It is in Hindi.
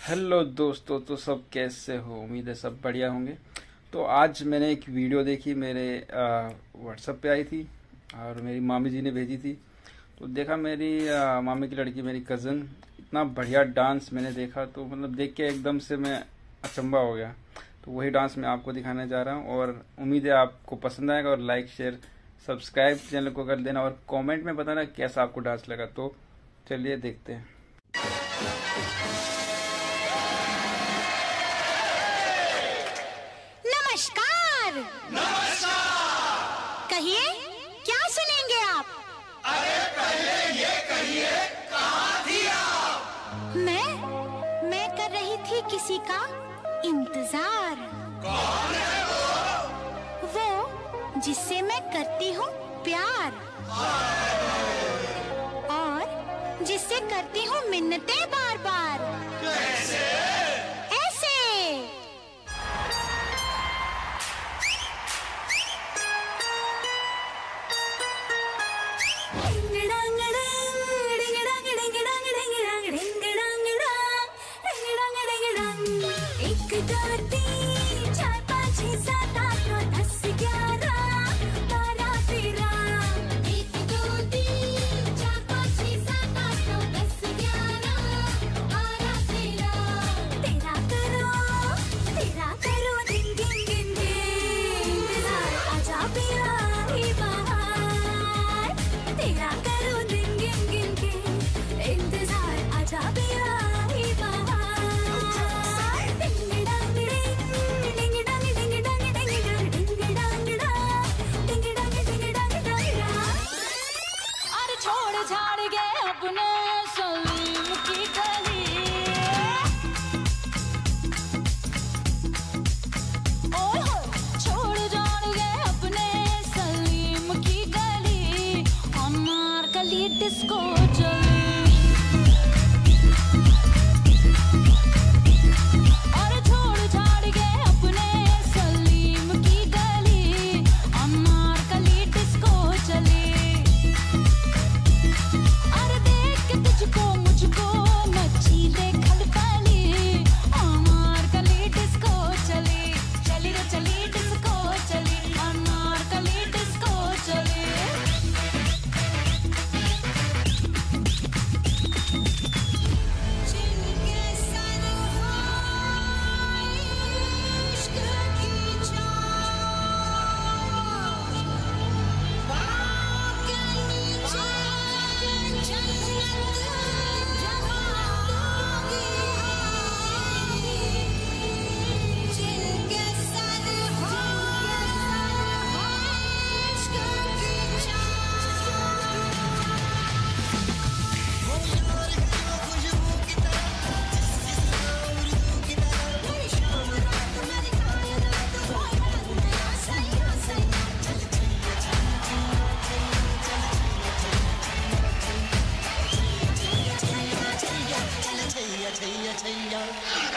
हेलो दोस्तों, तो सब कैसे हो? उम्मीद है सब बढ़िया होंगे। तो आज मैंने एक वीडियो देखी, मेरे व्हाट्सएप पे आई थी और मेरी मामी जी ने भेजी थी। तो देखा मेरी मामी की लड़की, मेरी कज़न, इतना बढ़िया डांस मैंने देखा तो मतलब देख के एकदम से मैं अचंभा हो गया। तो वही डांस मैं आपको दिखाने जा रहा हूँ और उम्मीद है आपको पसंद आएगा। और लाइक शेयर सब्सक्राइब चैनल को कर देना और कमेंट में बताना कैसा आपको डांस लगा। तो चलिए देखते हैं। नमस्कार। कहिए, क्या सुनेंगे आप? अरे पहले ये कहिए, कहाँ थी आप? मैं कर रही थी किसी का इंतजार। कौन है वो जिससे मैं करती हूँ प्यार और जिससे करती हूँ मिन्नतें बार बार। कैसे? ऐसे। डिस्को चले और छोड़ छाड़ के अपने सलीम की गली, अनारकली डिस्को चले। अरे देख के तुझको मुझको नची ले खलबली, अनारकली डिस्को चले। चली रे चली डिस्को चली, अनारकली डिस्को चले। छैया छैया छैया